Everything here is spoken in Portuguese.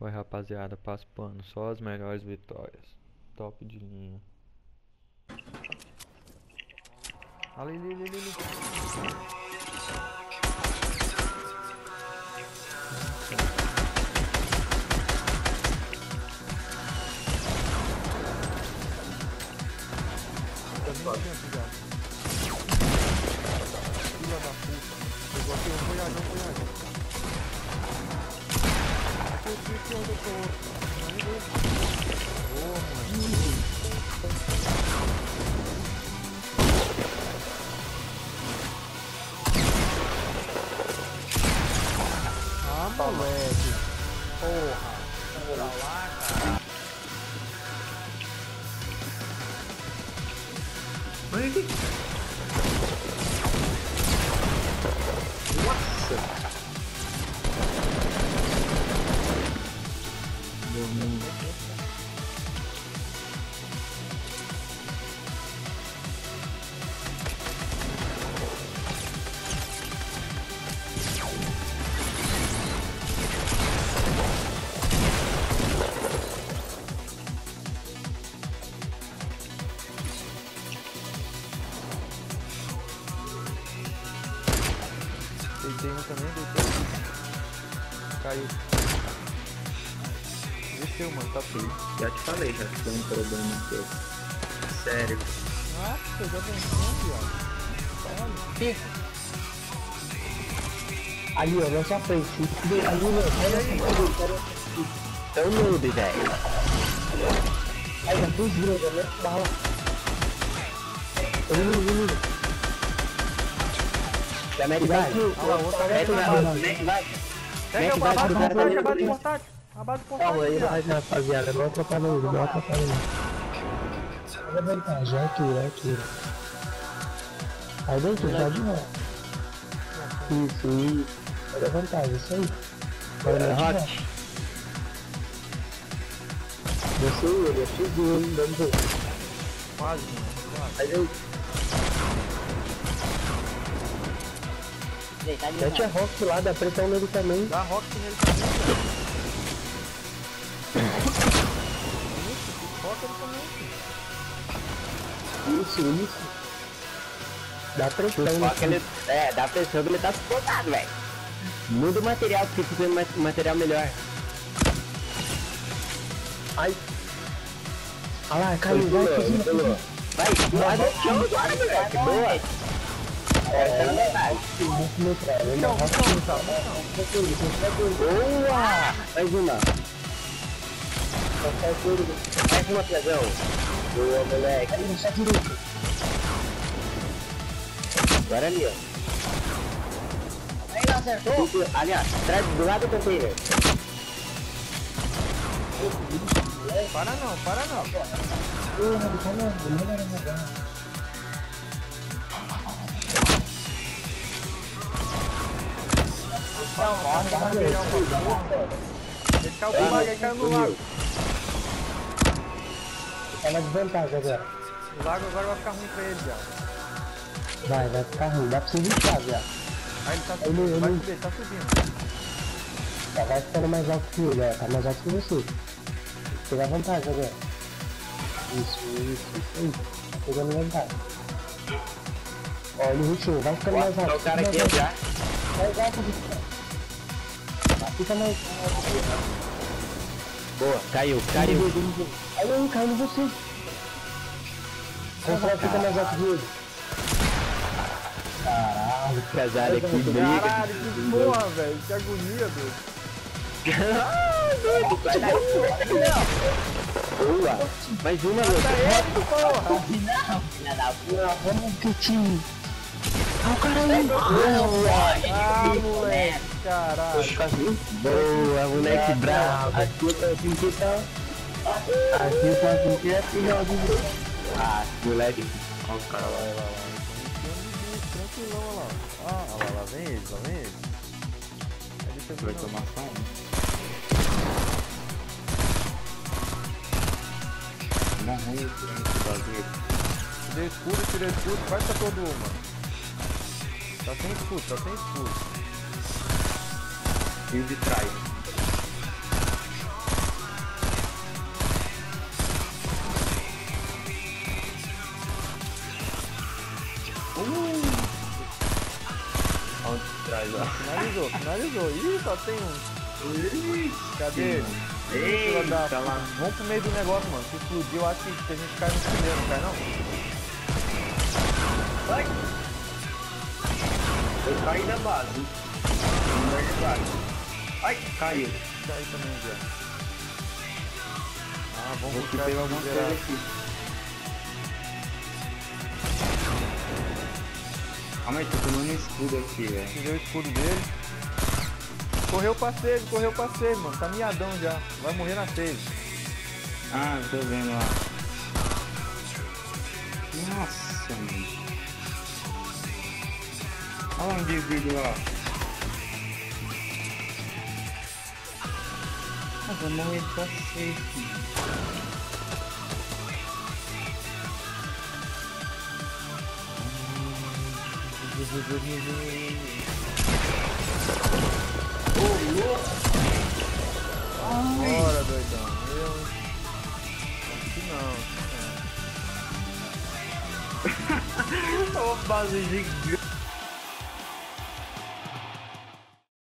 Qual é, rapaziada? Passo pano. Só as melhores vitórias. Top de linha. Ali, ali, ali, ali. Filha da puta. Pegou aqui, vamos olhar, vamos olhar. Aqui onde eu tô. Boa, mano. Ah, moleque. Porra. Pra lá, cara. Olha aqui. Nossa. Deitei um também, deitei. Caiu. Desceu, mano, tá feio. Já te falei, já que tem um problema aqui. Sério. Nossa, já venceu, viado. Sim. Ali, ó, na sua frente. Ali, ó. É um noob, velho. Aí, já fez grande, né? Bala. Ele. Já mete vai. Mete vai. Pega a base portátil, a base portátil. A base portátil. Calma aí, rapaziada. Não atrapalha ele, não atrapalha ele. Olha a vantagem, é altura. Aí dentro, tá de novo. Isso. Olha a vantagem, isso aí. Agora hot. Desceu ele, subiu ele, vamos ver. Quase, mano. Aí eu... Mete a Rock lá, dá pressão nele também. Dá rock nele também, velho. Foca ele também. Isso. Dá pressão. Dá pressão que ele tá sufocado, velho. Muda o material, porque fica um material melhor. Ai. Olha lá, caiu, vai. Vai no chão agora, moleque. Boa. Boa! Mais uma! Mais uma, Piazão! Boa, moleque! Agora ali, ó! Aí, não acertou! Aliás, atrás do lado do container! Para não! Ele caiu no lago. Tá na desvantagem agora. O lago agora vai ficar ruim pra ele, já. Vai ficar ruim, dá pra você riscar já. Aí ele tá subindo, vai subir, tá subindo. Já vai ficando mais alto que ele, ó. Tá mais alto que você. Pegar vantagem agora. Isso aí. Tá pegando vantagem. Ó, ele rushou, vai ficando mais alto. O cara aqui já. Mais alto, fica mais alto. Boa, caiu. Aí, caiu em você. Você fica mais alto que ele. Caralho, Casado aqui, briga. Caralho, que porra, velho. Que agonia, doido. Doido, sai daí. Boa. Mais uma, Mata ele, porra. não, filha da puta. Vamos pro time. Ah, o cara aí. Ah, moleque, caralho. Boa, moleque bravo. Aqui eu tô assim que tá. Aqui eu tô assim que é final de... Ah, moleque. Olha o cara lá. Tranquilão, olha lá. Ah, lá vem eles. Aí deixa eu ver. Vai tomar só um. Morreu esse bagulho. Tirei escudo, vai pra todo uma. Tá sem escudo. E de trás. Olha de trás, ó. Finalizou, finalizou. Ih, só tem um. Cadê ele? Filha da Eita, puta. lá. Vamos pro meio do negócio, mano. Se explodir, eu acho que a gente cai no primeiro, não cai não? Vai. Eu caí na base. No lugar de base. Ai, caiu. Cai também já. Ah, Vou vamos aqui buscar pegar essa alguma coisa miserável. aqui. Calma aí, tô tomando escudo aqui, velho. Tirei o escudo dele. Correu pra save, mano. Tá miadão já. Vai morrer na save. Ah, tô vendo lá. Nossa, mano. Olha um indivíduo lá. Ah, vou morrer pra safe. Ô, louco! Ai! Bora, doidão. Eu... Aqui não, aqui não. Ô, base gigante!